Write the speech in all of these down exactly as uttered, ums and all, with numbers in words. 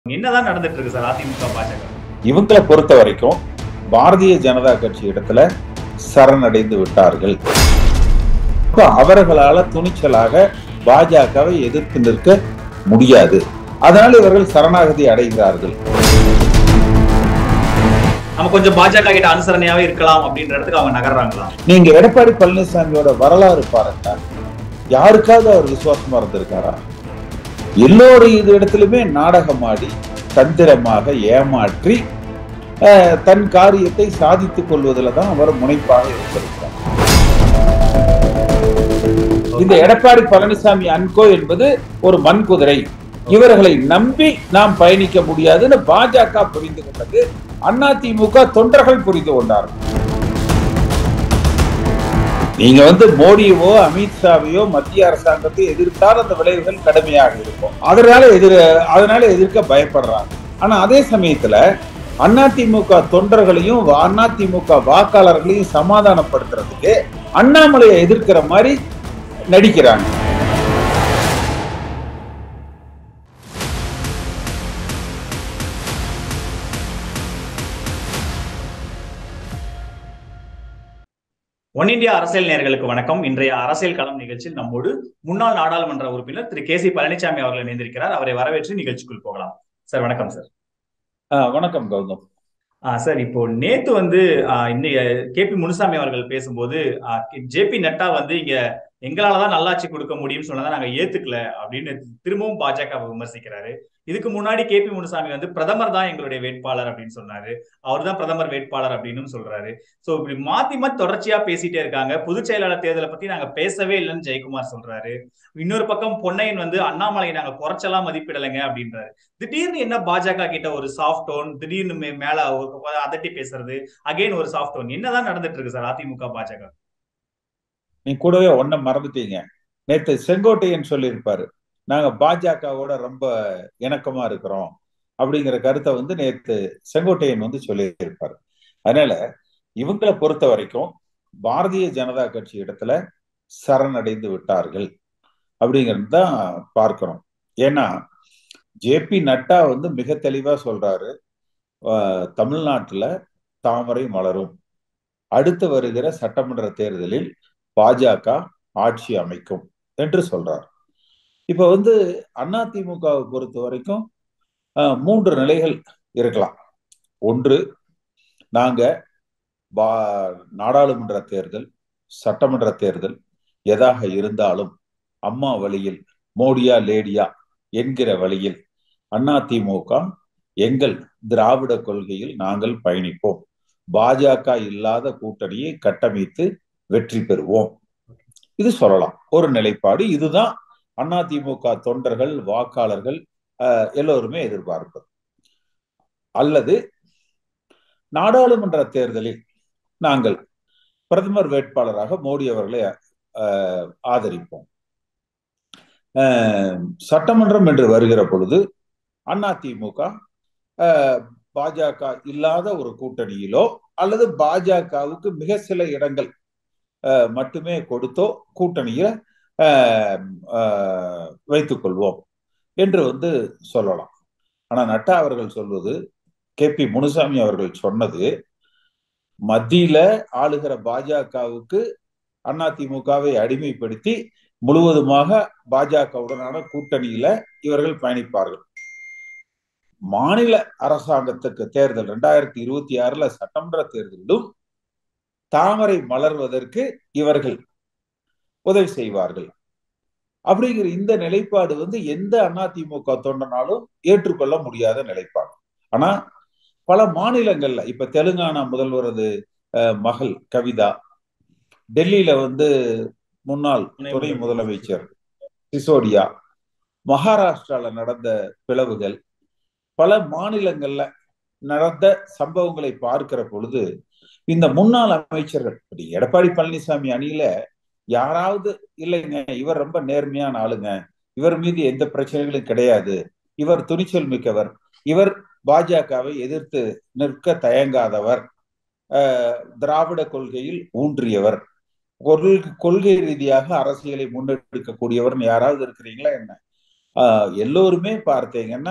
என்னதான் நடந்துட்டு இருக்கு சார் அதிமுக பாஜக? இவங்களை பொறுத்த வரைக்கும் பாரதிய ஜனதா கட்சி இடத்துல சரணடைந்து விட்டார்கள். அவர்களால துணிச்சலாக பாஜகவை எதிர்த்து நிற்க முடியாது. அதனால இவர்கள் சரணாகதி அடைகிறார்கள். நம்ம கொஞ்சம் பாஜக கிட்ட அனுசரணையாவே இருக்கலாம் அப்படின்ற இடத்துக்கு அவங்க நகர்றாங்களா? நீங்க எடப்பாடி பழனிசாமியோட வரலாறு பாருங்க, யாருக்காவது அவர் விசுவாசமா இருந்திருக்காரா? எல்லோரும் இது இடத்திலுமே நாடகமாடி தந்திரமாக ஏமாற்றி தன் காரியத்தை சாதித்துக் கொள்வதில் தான் அவர் முனைப்பாக இருந்திருக்கிறார். இந்த எடப்பாடி பழனிசாமி அன்கோ என்பது ஒரு மண்குதிரை. இவர்களை நம்பி நாம் பயணிக்க முடியாதுன்னு பாஜக புரிந்து கொண்டது, அதிமுக தொண்டர்கள் புரிந்து கொண்டார்கள். நீங்க வந்து மோடியவோ அமித்ஷாவையோ மத்திய அரசாங்கத்தை எதிர்த்தால் அந்த விளைவுகள் கடுமையாக இருக்கும். அதனால எதிர அதனால எதிர்க்க பயப்படுறாங்க. ஆனா அதே சமயத்துல அதிமுக தொண்டர்களையும் அதிமுக வாக்காளர்களையும் சமாதானப்படுத்துறதுக்கு அண்ணாமலையை எதிர்க்கிற மாதிரி நடிக்கிறாங்க. ஒன்னிந்தியா அரசியல் நேயர்களுக்கு வணக்கம். இன்றைய அரசியல் களம் நிகழ்ச்சியில் நம்மோடு முன்னாள் நாடாளுமன்ற உறுப்பினர் திரு கே சி பழனிசாமி அவர்கள் இணைந்திருக்கிறார். அவரை வரவேற்று நிகழ்ச்சிக்குள் போகலாம். சார் வணக்கம். சார் வணக்கம் கௌதம். சார், இப்போ நேத்து வந்து இன்னைக்கு கே பி முனுசாமி அவர்கள் பேசும்போது ஜே பி நட்டா வந்து இங்க எங்களாலதான் நல்லாட்சி கொடுக்க முடியும்னு சொன்னதான் நாங்க ஏத்துக்கல அப்படின்னு திரும்பவும் பாஜக விமர்சிக்கிறாரு. இதுக்கு முன்னாடி கே பி முனுசாமி வந்து பிரதமர் தான் எங்களுடைய வேட்பாளர் அப்படின்னு சொன்னாரு. அவர் தான் பிரதமர் வேட்பாளர் அப்படின்னு சொல்றாரு. சோ இப்படி மாத்தி மாத்தி தொடர்ச்சியா பேசிட்டே இருக்காங்க. பொதுச் செயலாளர் தேர்தலை பத்தி நாங்க பேசவே இல்லைன்னு ஜெயக்குமார் சொல்றாரு. இன்னொரு பக்கம் பொன்னையன் வந்து அண்ணாமலை நாங்க குறைச்செல்லாம் மதிப்பிடலைங்க அப்படின்றாரு. திடீர்னு என்ன பாஜக கிட்ட ஒரு சாஃப்ட் டோன், திடீர்னு மேல அதட்டி பேசுறது, அகைன் ஒரு சாஃப்ட் டோன், என்னதான் நடந்துட்டு இருக்கு சார் அதிமுக பாஜக? நீ கூடவே ஒன்ன மறந்துட்டீங்க. நேற்று செங்கோட்டையன் சொல்லியிருப்பாரு, நாங்க பாஜகவோட ரொம்ப இணக்கமா இருக்கிறோம் அப்படிங்கிற கருத்தை வந்து நேற்று செங்கோட்டையன் வந்து சொல்லியிருப்பாரு. அதனால இவங்களை பொறுத்த வரைக்கும் பாரதிய ஜனதா கட்சி இடத்துல சரணடைந்து விட்டார்கள் அப்படிங்கிறது தான் பார்க்கிறோம். ஏன்னா ஜே பி நட்டா வந்து மிக தெளிவா சொல்றாரு, தமிழ்நாட்டுல தாமரை மலரும், அடுத்து வருகிற சட்டமன்ற தேர்தலில் பாஜக ஆட்சி அமைக்கும் என்று சொல்றார். இப்ப வந்து அதிமுகவை பொறுத்த வரைக்கும் மூன்று நிலைகள் இருக்கலாம். ஒன்று, நாங்க நாடாளுமன்ற தேர்தல், சட்டமன்ற தேர்தல் எதாக இருந்தாலும் அம்மா வழியில், மோடியா லேடியா என்கிற வழியில் அதிமுக எங்கள் திராவிட கொள்கையில் நாங்கள் பயணிப்போம், பாஜக இல்லாத கூட்டணியை கட்டமைத்து வெற்றி பெறுவோம், இது சொல்லலாம். ஒரு நிலைப்பாடு. இதுதான் அதிமுக தொண்டர்கள், வாக்காளர்கள் எல்லோருமே எதிர்பார்ப்பது. அல்லது நாடாளுமன்ற தேர்தலில் நாங்கள் பிரதமர் வேட்பாளராக மோடி அவர்களை ஆதரிப்போம், சட்டமன்றம் என்று வருகிற பொழுது அதிமுக பாஜக இல்லாத ஒரு கூட்டணியிலோ அல்லது பாஜகவுக்கு மிக சில இடங்கள் மட்டுமே கொடுத்தோ கூட்டணியில வைத்துக் கொள்வோம் என்று வந்து சொல்லலாம். ஆனா நட்டா அவர்கள் சொல்வது, கே பி முனுசாமி அவர்கள் சொன்னது, மத்தியில ஆளுகிற பாஜகவுக்கு அதிமுகவை அடிமைப்படுத்தி முழுவதுமாக பாஜகவுடனான கூட்டணியில இவர்கள் பயணிப்பார்கள். மாநில அரசாங்கத்துக்கு தேர்தல் இரண்டாயிரத்தி இருபத்தி ஆறுல சட்டமன்ற தேர்தலிலும் தாமரை மலர்வதற்கு இவர்கள் உதவி செய்வார்கள் அப்படிங்கிற இந்த நிலைப்பாடு வந்து எந்த அதிமுக தொண்டனாலும் ஏற்றுக்கொள்ள முடியாத நிலைப்பாடு. ஆனா பல மாநிலங்கள்ல, இப்ப தெலுங்கானா முதல்வரது மகள் கவிதா, டெல்லியில வந்து முன்னாள் துணை முதலமைச்சர் சிசோடியா, மகாராஷ்டிரால நடந்த பிளவுகள், பல மாநிலங்கள்ல நடந்த சம்பவங்களை பார்க்கிற பொழுது இந்த முன்னாள் அமைச்சர்கள், எடப்பாடி பழனிசாமி அணியில யாராவது இல்லைங்க இவர் ரொம்ப நேர்மையான ஆளுங்க, இவர் மீது எந்த பிரச்சனைகளும் கிடையாது, இவர் துணிச்சல் மிக்கவர், இவர் பாஜகவை எதிர்த்து நிற்க தயங்காதவர், திராவிட கொள்கையில் ஊன்றியவர், கொள்கை ரீதியாக அரசியலை முன்னெடுக்கக்கூடியவர் யாராவது இருக்கிறீங்களா என்ன? ஆஹ் எல்லோருமே பார்த்தீங்கன்னா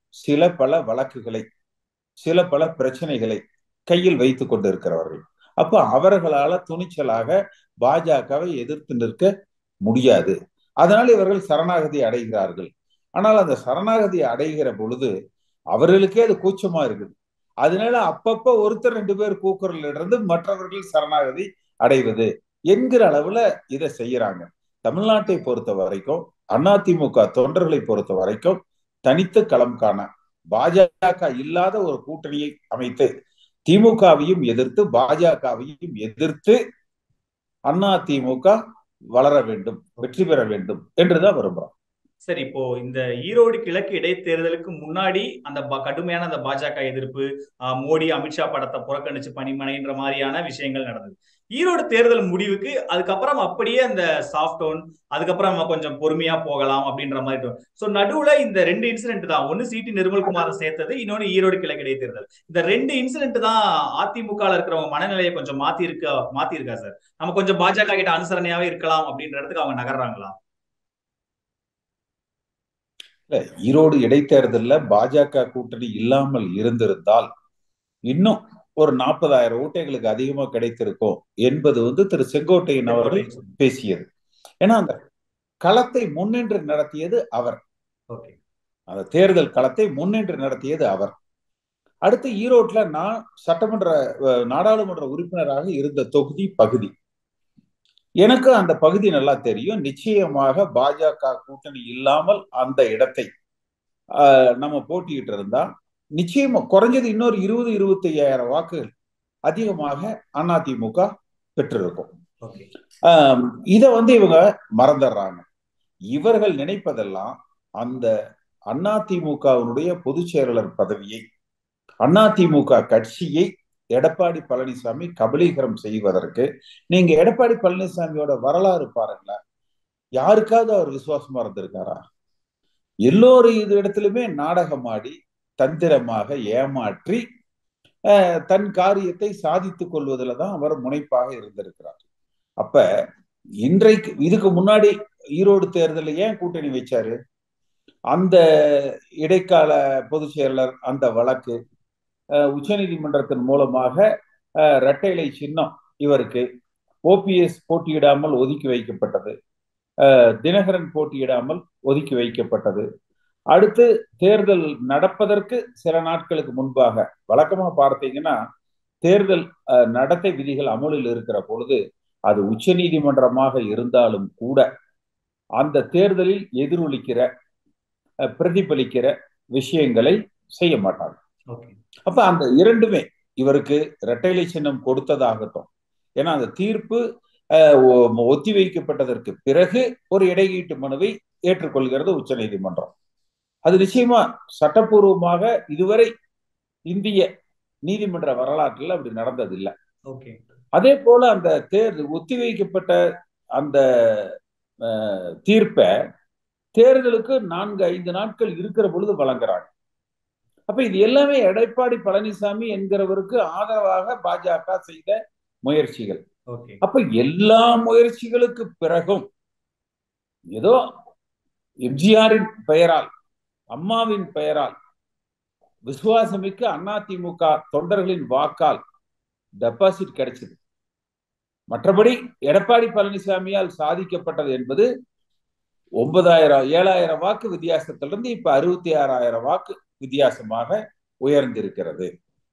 சில பல வழக்குகளை, சில பல பிரச்சனைகளை கையில் வைத்துக் கொண்டிருக்கிறவர்கள். அப்ப அவர்களால துணிச்சலாக பாஜகவை எதிர்த்து நிற்க முடியாது. அதனால் இவர்கள் சரணாகதி அடைகிறார்கள். ஆனால் அந்த சரணாகதி அடைகிற பொழுது அவர்களுக்கே அது கூச்சமா இருக்குது. அதனால அப்பப்ப ஒருத்தர் ரெண்டு பேர் கூக்குரல் இருந்து மற்றவர்கள் சரணாகதி அடைவது என்கிற அளவுல இதை செய்யறாங்க. தமிழ்நாட்டை பொறுத்த வரைக்கும், அதிமுக தொண்டர்களை பொறுத்த வரைக்கும் தனித்து களம் காண பாஜக இல்லாத ஒரு கூட்டணியை அமைத்து திமுகவையும் எதிர்த்து பாஜகவையும் எதிர்த்து அதிமுக வளர வேண்டும், வெற்றி பெற வேண்டும் என்றுதான் விரும்புறோம். சரி, இப்போ இந்த ஈரோடு கிழக்கு இடைத்தேர்தலுக்கு முன்னாடி அந்த கடுமையான அந்த பாஜக எதிர்ப்பு, மோடி அமித்ஷா படத்தை புறக்கணிச்சு பணிமனைன்ற மாதிரியான விஷயங்கள் நடந்தது. ஈரோடு தேர்தல் முடிவுக்கு அதுக்கப்புறம் அப்படியே அந்த சாஃப்ட் டவுன், அதுக்கப்புறம் நம்ம கொஞ்சம் பொறுமையா போகலாம் அப்படின்ற மாதிரி. சோ நடுவுல இந்த ரெண்டு இன்சிடென்ட் தான், ஒன்னு சிடி நிர்மல்குமாரை சேர்த்தது, இன்னொன்னு ஈரோடு கிழக்கு இடைத்தேர்தல். இந்த ரெண்டு இன்சிடென்ட் தான் அதிமுக இருக்கிறவங்க மனநிலையை கொஞ்சம் மாத்தி இருக்க மாத்தி இருக்கா சார்? நம்ம கொஞ்சம் பாஜக கிட்ட அனுசரணையாவே இருக்கலாம் அப்படின்ற இடத்துக்கு அவங்க நகர்றாங்களா? இல்ல, ஈரோடு இடைத்தேர்தல்ல பாஜக கூட்டணி இல்லாமல் இருந்திருந்தால் இன்னும் ஒரு நாற்பதாயிரம் ஓட்டைகளுக்கு அதிகமா கிடைத்திருக்கும் என்பது வந்து திரு செங்கோட்டையன் அவர்கள் பேசியது. ஏன்னா அந்த களத்தை முன்னின்று நடத்தியது அவர். அந்த தேர்தல் களத்தை முன்னின்று நடத்தியது அவர். அடுத்து ஈரோட்ல நான் சட்டமன்ற நாடாளுமன்ற உறுப்பினராக இருந்த தொகுதி பகுதி, எனக்கு அந்த பகுதி நல்லா தெரியும். நிச்சயமாக பாஜக கூட்டணி இல்லாமல் அந்த இடத்தை நம்ம போட்டிக்கிட்டு இருந்தா நிச்சயமா குறைஞ்சது இன்னொரு இருபது இருபத்தி ஐயாயிரம் வாக்குகள் அதிகமாக அதிமுக பெற்றிருக்கும். இத வந்து இவங்க மறந்துடுறாங்க. இவர்கள் நினைப்பதெல்லாம் அந்த அதிமுகவினுடைய பொதுச் செயலாளர் பதவியை, அதிமுக கட்சியை எடப்பாடி பழனிசாமி கபலீகரம் செய்வதற்கு, நீங்க எடப்பாடி பழனிசாமியோட வரலாறு பாருங்களேன், யாருக்காவது அவர் விசுவாசமா இருந்திருக்காரா? எல்லோரும் இது இடத்திலுமே நாடகமாடி தந்திரமாக ஏமாற்றி தன் காரியத்தை சாதித்துக் கொள்வதில் தான் அவர் முனைப்பாக இருந்திருக்கிறார். அப்ப இன்றைக்கு இதுக்கு முன்னாடி ஈரோடு தேர்தலில் ஏன் கூட்டணி வச்சாரு? அந்த இடைக்கால பொதுச் செயலாளர் அந்த வழக்கு உச்ச நீதிமன்றத்தின் மூலமாக இரட்டைலை சின்னம் இவருக்கு, ஓபிஎஸ் போட்டியிடாமல் ஒதுக்கி வைக்கப்பட்டது, தினகரன் போட்டியிடாமல் ஒதுக்கி வைக்கப்பட்டது. அடுத்து தேர்தல் நடப்பதற்கு சில நாட்களுக்கு முன்பாக, வழக்கமா பார்த்தீங்கன்னா தேர்தல் நடத்தை விதிகள் அமலில் இருக்கிற பொழுது அது உச்ச நீதிமன்றமாக இருந்தாலும் கூட அந்த தேர்தலில் எதிரொலிக்கிற பிரதிபலிக்கிற விஷயங்களை செய்ய மாட்டாங்க. அப்ப அந்த இரண்டுமே இவருக்கு இரட்டைலை சின்னம் கொடுத்ததாகட்டும், ஏன்னா அந்த தீர்ப்பு ஒத்தி வைக்கப்பட்டதற்கு பிறகு ஒரு இடையீட்டு மனுவை ஏற்றுக்கொள்கிறது உச்ச நீதிமன்றம். அது நிச்சயமா சட்டப்பூர்வமாக இதுவரை இந்திய நீதிமன்ற வரலாற்றில் அப்படி நடந்ததில்லை. அதே போல அந்த தேர்தல் ஒத்தி வைக்கப்பட்ட அந்த தீர்ப்பை தேர்தலுக்கு நான்கு ஐந்து நாட்கள் இருக்கிற பொழுது வழங்குறாங்க. அப்ப இது எல்லாமே எடப்பாடி பழனிசாமி என்கிறவருக்கு ஆதரவாக பாஜக செய்த முயற்சிகள். அப்ப எல்லா முயற்சிகளுக்கு பிறகும் ஏதோ எம்ஜிஆரின் பெயரால், அம்மாவின் பெயரால், விசுவாசமிக்க அதிமுக தொண்டர்களின் வாக்கால் டெபாசிட் கிடைச்சது. மற்றபடி எடப்பாடி பழனிசாமியால் சாதிக்கப்பட்டது என்பது ஒன்பதாயிரம் ஏழாயிரம் வாக்கு வித்தியாசத்திலிருந்து இப்ப அறுபத்தி ஆறாயிரம் வாக்கு வித்தியாசமாக உயர்ந்திருக்கிறது.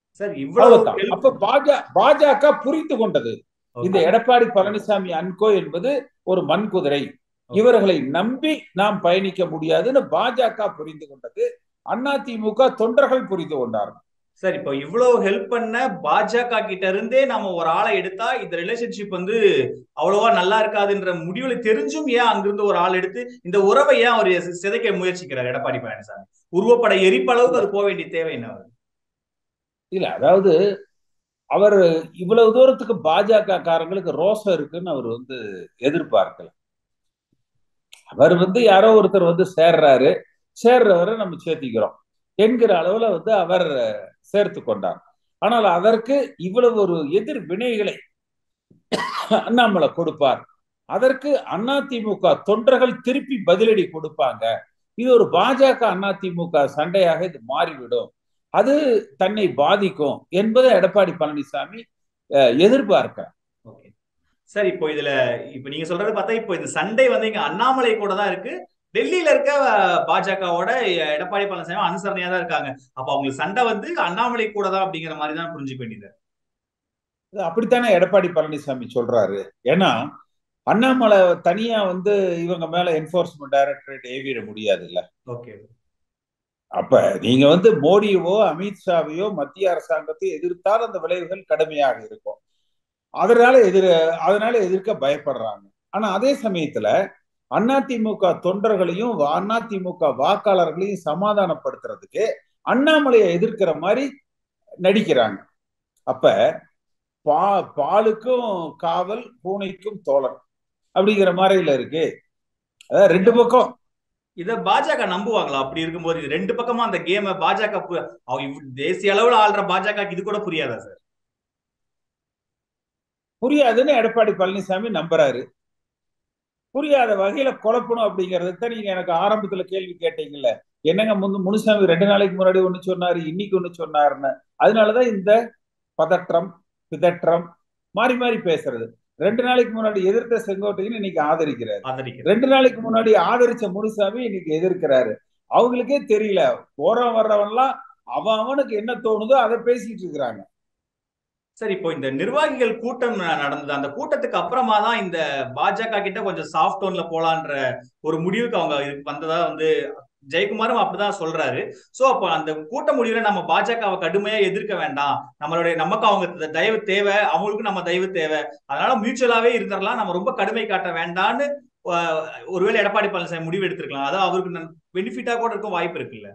அப்ப பாஜக புரிந்து கொண்டது, இந்த எடப்பாடி பழனிசாமி அன்கோ என்பது ஒரு மண்குதிரை, இவர்களை நம்பி நாம் பயணிக்க முடியாதுன்னு பாஜக புரிந்து கொண்டது, அதிமுக தொண்டர்கள் புரிந்து கொண்டார்கள். சார், இப்போ இவ்வளவு ஹெல்ப் பண்ண பாஜக கிட்ட இருந்தே நம்ம ஒரு ஆளை எடுத்தா இந்த ரிலேஷன்ஷிப் வந்து அவ்வளவா நல்லா இருக்காதுன்ற முடிவுல தெரிஞ்சும் ஏன் அங்கிருந்து ஒரு ஆள் எடுத்து இந்த உறவை ஏன் அவர் சிதைக்க முயற்சிக்கிறார் எடப்பாடி பழனிசாமி? உருவப்பட எரிப்பளவுக்கு அது போக வேண்டிய தேவை என்ன? இல்ல, அதாவது அவர் இவ்வளவு தூரத்துக்கு பாஜக காரங்களுக்கு ரோசம் இருக்குன்னு அவர் வந்து எதிர்பார்க்கல. அவர் வந்து யாரோ ஒருத்தர் வந்து சேர்றாரு, சேர்றவரை நம்ம சேர்த்திக்கிறோம் என்கிற அளவுல வந்து அவர் சேர்த்து கொண்டார். ஆனால் அதற்கு இவ்வளவு ஒரு எதிர் வினைகளை அண்ணாமலை கொடுப்பார், அதற்கு அதிமுக தொண்டர்கள் திருப்பி பதிலடி கொடுப்பாங்க இது ஒரு பாஜக அதிமுக சண்டையாக இது மாறிவிடும், அது தன்னை பாதிக்கும் என்பதை எடப்பாடி பழனிசாமி எதிர்பார்க்கிறார். சார், இப்போ இதுல இப்ப நீங்க சொல்றது பார்த்தா இப்போ இந்த சண்டை வந்து இங்க அண்ணாமலை கூட தான் இருக்கு. டெல்லியில இருக்க பாஜகவோட எடப்பாடி பழனிசாமி அனுசரணையா தான் இருக்காங்க. அப்ப அவங்களுக்கு சண்டை வந்து அண்ணாமலை கூட தான் அப்படிங்கிற மாதிரி தான் புரிஞ்சுக்க வேண்டியது. அப்படித்தானே எடப்பாடி பழனிசாமி சொல்றாரு. ஏன்னா அண்ணாமலை தனியா வந்து இவங்க மேல என்போர்ஸ்மெண்ட் டைரக்டரேட் ஏவிட முடியாது இல்ல. ஓகே. அப்ப நீங்க வந்து மோடியவோ அமித்ஷாவையோ மத்திய அரசாங்கத்தை எதிர்த்தால் அந்த விளைவுகள் கடுமையாக இருக்கும். அதனால எதிர அதனால எதிர்க்க பயப்படுறாங்க. ஆனா அதே சமயத்துல அதிமுக தொண்டர்களையும் அதிமுக வாக்காளர்களையும் சமாதானப்படுத்துறதுக்கு அண்ணாமலையை எதிர்க்கிற மாதிரி நடிக்கிறாங்க. அப்ப பா பாலுக்கும் காவல் பூனைக்கும் தோழன் அப்படிங்கிற மாதிரில இருக்கு. அதாவது ரெண்டு பக்கம். இத பாஜக நம்புவாங்களா? அப்படி இருக்கும்போது இது ரெண்டு பக்கமா அந்த கேம பாஜக தேசிய அளவுல ஆள்ற பாஜக இது கூட புரியாதா சார்? புரியாதுன்னு எடப்பாடி பழனிசாமி நம்புறாரு. புரியாத வகையில குழப்பணும் அப்படிங்கறத நீங்க எனக்கு ஆரம்பத்துல கேள்வி கேட்டீங்கல்ல, என்னங்க முன்னு முனுசாமி ரெண்டு நாளைக்கு முன்னாடி ஒண்ணு சொன்னாரு, இன்னைக்கு ஒண்ணு சொன்னாருன்னு. அதனாலதான் இந்த பதற்றம் பிதற்றம் மாறி மாறி பேசுறது. ரெண்டு நாளைக்கு முன்னாடி எதிர்த்த செங்கோட்டையன் இன்னைக்கு ஆதரிக்கிறாரு, ரெண்டு நாளைக்கு முன்னாடி ஆதரிச்ச முனுசாமி இன்னைக்கு எதிர்க்கிறாரு. அவங்களுக்கே தெரியல, போறவன் வர்றவன்லாம் அவன் அவனுக்கு என்ன தோணுதோ அதை பேசிட்டு இருக்கிறாங்க. சார், இப்போ இந்த நிர்வாகிகள் கூட்டம் நடந்தது, அந்த கூட்டத்துக்கு அப்புறமா தான் இந்த பாஜக கிட்ட கொஞ்சம் சாஃப்ட் டோன்ல போலான்ற ஒரு முடிவுக்கு அவங்க வந்ததா வந்து ஜெயக்குமாரும் அப்படிதான் சொல்றாரு. சோ அப்ப அந்த கூட்ட முடிவுல நம்ம பாஜகவை கடுமையா எதிர்க்க வேண்டாம், நம்மளுடைய நமக்கு அவங்க தயவு தேவை, அவங்களுக்கும் நம்ம தயவு தேவை, அதனால மியூச்சுவலாவே இருந்துடலாம், நம்ம ரொம்ப கடுமை காட்ட வேண்டாம்னு ஒருவேளை எடப்பாடி பழனிசாமி முடிவு எடுத்திருக்கலாம். அதாவது அவருக்கு பெனிஃபிட்டா கூட இருக்க வாய்ப்பு இருக்குல்ல.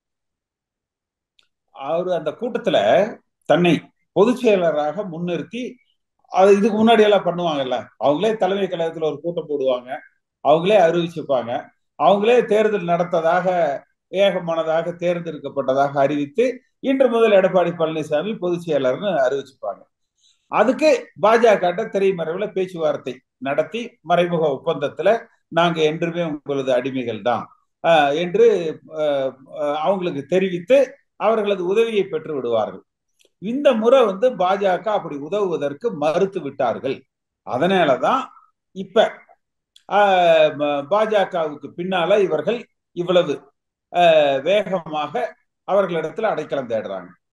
அவரு அந்த கூட்டத்துல தன்னை பொதுச் செயலராக முன்னிறுத்தி, அது இதுக்கு முன்னாடி எல்லாம் பண்ணுவாங்கல்ல, அவங்களே தலைமை கழகத்துல ஒரு கூட்டம் போடுவாங்க, அவங்களே அறிவிச்சுப்பாங்க, அவங்களே தேர்தல் நடத்ததாக ஏகமானதாக தேர்ந்தெடுக்கப்பட்டதாக அறிவித்து இன்று முதல் எடப்பாடி பழனிசாமி பொதுச் செயலர்னு அறிவிச்சுப்பாங்க. அதுக்கு பாஜக திரைமறைவுல பேச்சுவார்த்தை நடத்தி மறைமுக ஒப்பந்தத்துல நாங்க என்றுமே உங்களது அடிமைகள் தான் என்று அவங்களுக்கு தெரிவித்து அவர்களது உதவியை பெற்று விடுவார்கள். இந்த முறை வந்து பாஜக அப்படி உதவுவதற்கு மறுத்து விட்டார்கள். அதனாலதான் இப்ப பாஜகவுக்கு பின்னால இவர்கள் இவ்வளவு வேகமாக அவர்களிடத்துல அடைக்கலம் தேடுறாங்க.